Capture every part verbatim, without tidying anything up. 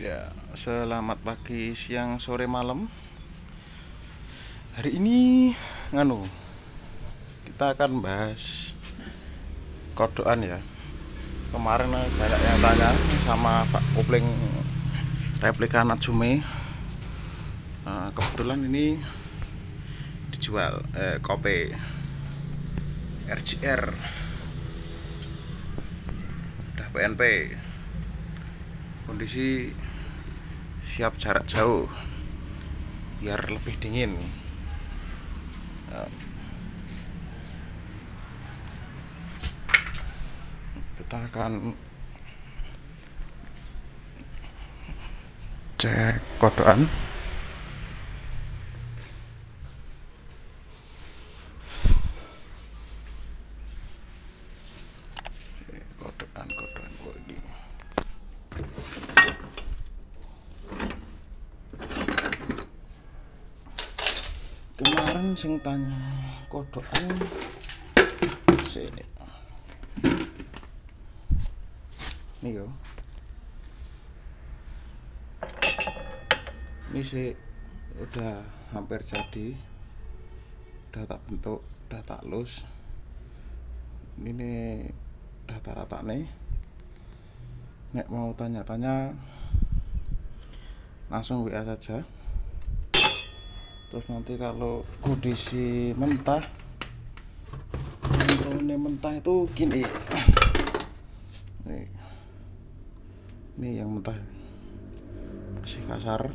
Ya, selamat pagi, siang, sore, malam. Hari ini nganu, kita akan bahas kodokan ya. Kemarin banyak yang tanya sama Pak Kopling replika Natsume. Nah, kebetulan ini dijual eh, kopi R J R udah P N P, kondisi siap jarak jauh biar lebih dingin. Nah, kita akan cek kodokan. Kodokan kodokan oh, ini. Kemarin sing tanya kodokan sini. Nih yo. Ini sih udah hampir jadi. Udah tak bentuk, udah tak lus. Ini udah tak rata nih. Nek mau tanya-tanya langsung W A saja. Terus nanti kalau kondisi mentah, ini mentah itu gini. Nih, ini yang mentah masih kasar,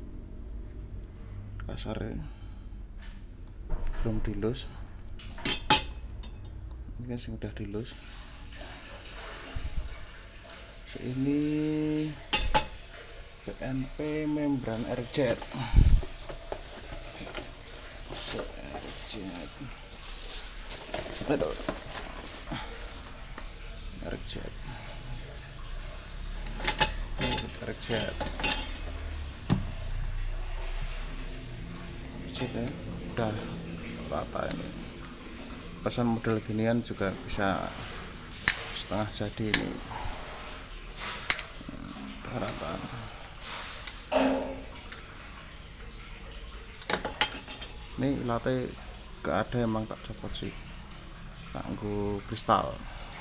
kasar ya. Belum dilus. Ini kan sudah dilus. Ini P N P membran R J. R J. Aduh. R J. R J. Ya, udah rata ini. Pesan model ginian juga bisa setengah jadi ini. Udah rata. Ini latte gak ada, emang tak copot sih. Kanggo kristal.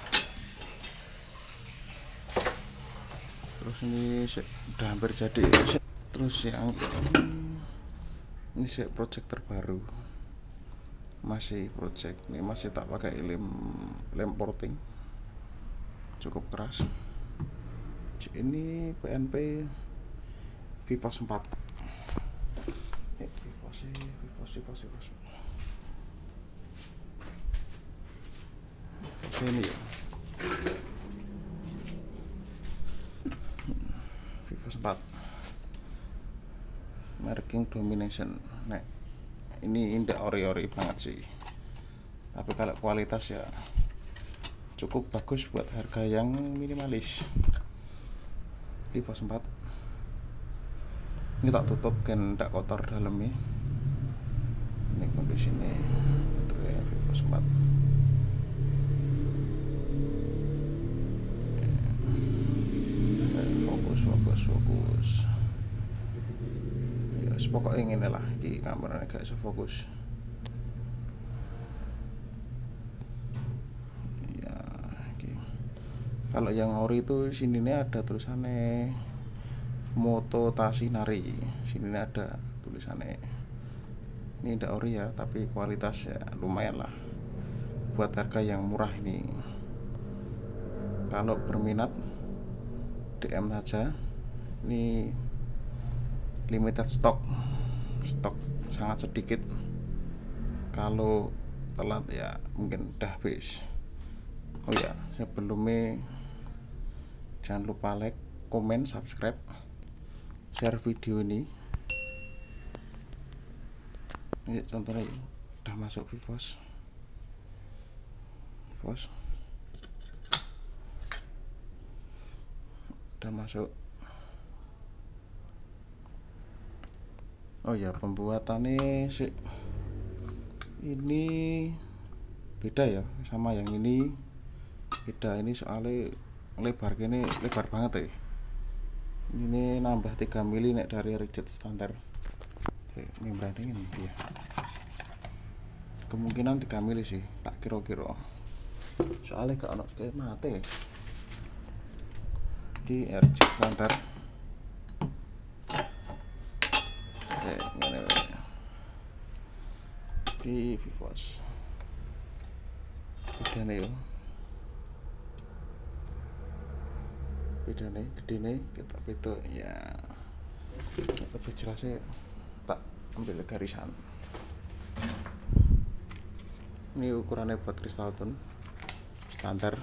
Terus ini udah hampir jadi. Terus yang ini sih project terbaru, masih project ini masih tak pakai lem lem porting, cukup keras. Ini P N P Vivos empat. Eh, Vivos sih, Vivos, Vivos, Vivos. Vivos ini ya. Vivos empat. Marking Domination. Nek ini indah ori-ori banget sih. Tapi kalau kualitas ya cukup bagus buat harga yang minimalis. Vivos empat. Ini tak tutup kan tidak kotor dalamnya. Ini kondisinya baterai Vivos empat. Fokus, fokus, fokus. Ya, pokoknya ngene lah, iki kameranya gak iso fokus. Ya, iki. Kalau yang ori itu sini nih ada tulisannya Moto Tashinari. Sini nih ada tulisannya. Ini tidak ori ya, tapi kualitas ya lumayan lah. Buat harga yang murah ini. Kalau berminat D M saja. Ini limited stock. Stok sangat sedikit. Kalau telat ya mungkin udah habis. Oh ya, sebelumnya jangan lupa like, komen, subscribe, share video ini. Ini contohnya udah masuk Vivos. Vivos. Udah masuk. Oh ya, pembuatannya sih ini beda ya sama yang ini. Beda ini soalnya lebar gini, lebar banget ya. Ini nambah tiga mili nek dari rigid standar. Oke, membran ini ya. Kemungkinan tiga mili sih, tak kira-kira. Soalnya gak ono kayak mate. Di rigid standar. Oke, ngene wae. Di Vivos. Bedane yo. Bedane gedene kita beda ya. Lebih jelasnya tak ambil garisan. Ini ukurannya buat kristal tone standar.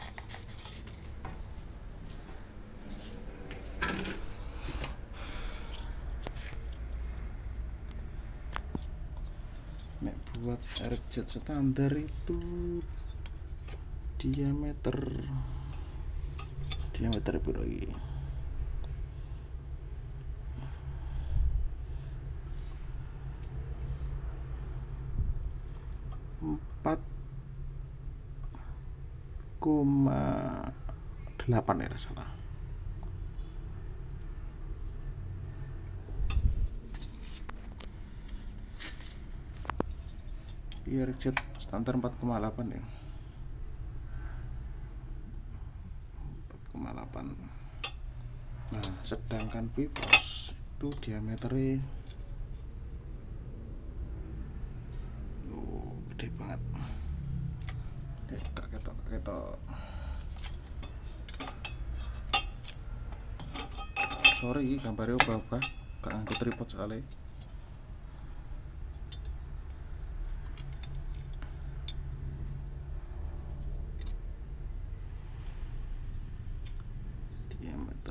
Nek buat rigid standar itu diameter diameter berapa ini? empat koma delapan ya salah. Biar rigid standar empat koma delapan ya. empat koma delapan. Nah, sedangkan Vivos itu diameternya oh, gede banget. Ketok ketok ketok. Sorry, gambarnya ubah-ubah. Gak nganggo tripod soalnya. Diameter.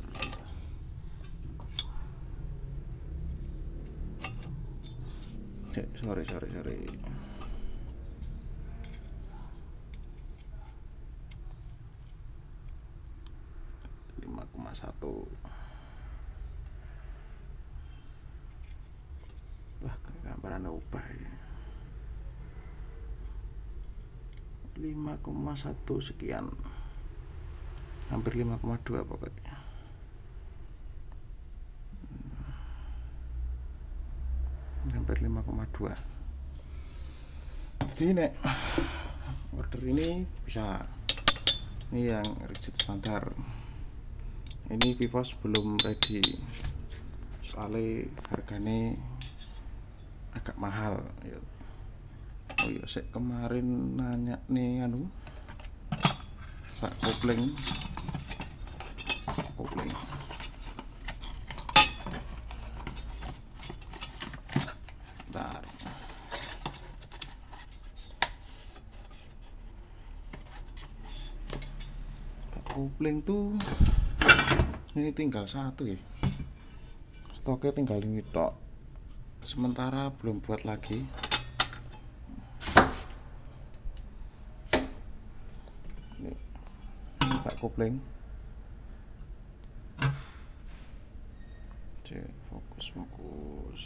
Dek, sorry sorry sorry. lima koma satu. Wah, gambarannya ubah ya. lima koma satu sekian. Hampir lima koma dua pokoknya. Hampir lima koma dua. Jadi nek order ini bisa. Ini yang rigid standar. Ini Vivos belum ready. Soalnya harganya agak mahal ya. Oh iya, saya kemarin nanya nih anu Pak kopling kopling bentar. Pak kopling tuh ini tinggal satu ya, stoknya tinggal ini tok, sementara belum buat lagi. Ini, ini Pak kopling. Cek fokus fokus.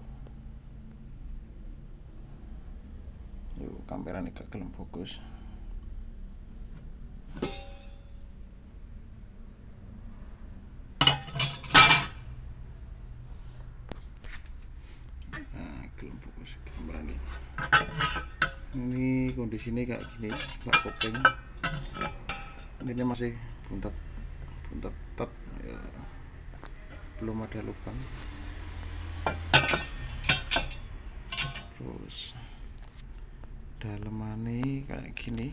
Yuk, kamera ini gak gelem fokus. Nah, gelem fokus kamera ini. Ini kondisinya kayak gini, Pak kopling. Ini masih buntet, buntet tet, ya. Belum ada lubang. Terus dalemannya kayak gini.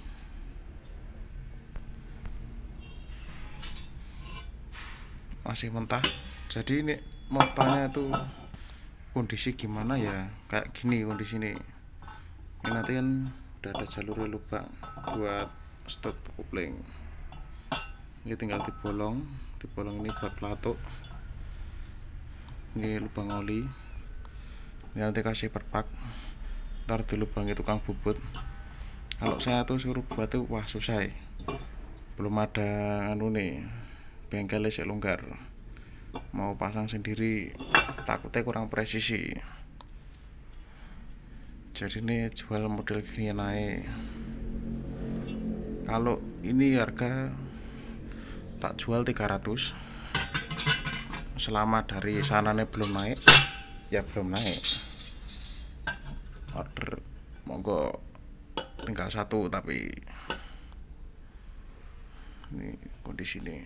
Masih mentah. Jadi ini mau tanya tuh kondisi gimana ya, kayak gini kondisi ini. Ini nanti kan udah ada jalur lubang buat stot kopling. Ini tinggal dibolong, dibolong ini buat pelatuk. Ini lubang oli. Ini nanti kasih perpak. Ntar dilubangi tukang bubut. Kalau saya tuh suruh buat tuh wah susah. Belum ada anu nih, bengkelnya sih longgar. Mau pasang sendiri takutnya kurang presisi. Jadi ini jual model gini naik. Kalau ini harga tak jual tiga ratus. selama dari sananya belum naik ya belum naik. Order monggo tinggal satu, tapi ini kondisi ini.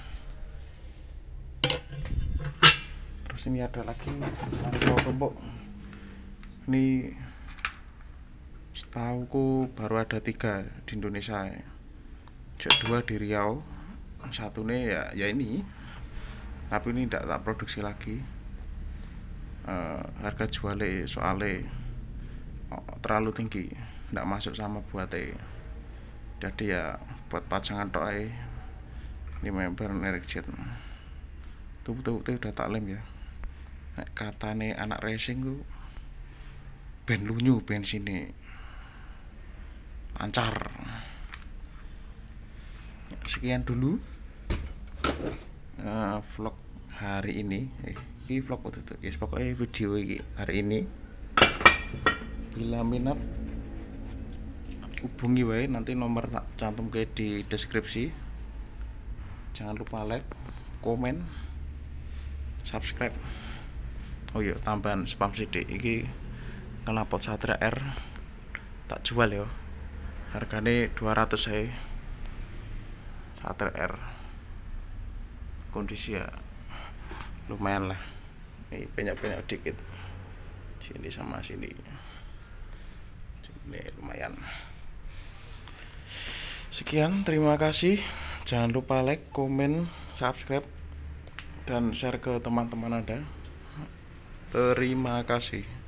Terus ini ada lagi Mario tumpuk. Ini setauku baru ada tiga di Indonesia. Cek dua di Riau, satu nih ya ya ini, tapi ini tidak tak produksi lagi. Uh, harga jualnya soalnya oh, terlalu tinggi, tidak masuk sama buatnya. Jadi ya buat pajangan toy ini member Eric Jet. Tuh tuh tuh udah tak lem ya. Nek katane anak racing tuh ben lunyu bensinnya lancar. Sekian dulu uh, vlog hari ini. Eh, ini vlog waktu itu. Yes, pokoknya video ini hari ini. Bila minat hubungi wae, nanti nomor tak cantum ke di deskripsi. Jangan lupa like, komen, subscribe. Oh iya, tambahan spam sidik iki knalpot Satria R tak jual ya. Harganya dua ratus saya. Satria R kondisi ya lumayan lah. Ini banyak-banyak dikit sini sama sini, sini lumayan. Sekian, terima kasih. Jangan lupa like, komen, subscribe, dan share ke teman-teman Anda. Terima kasih.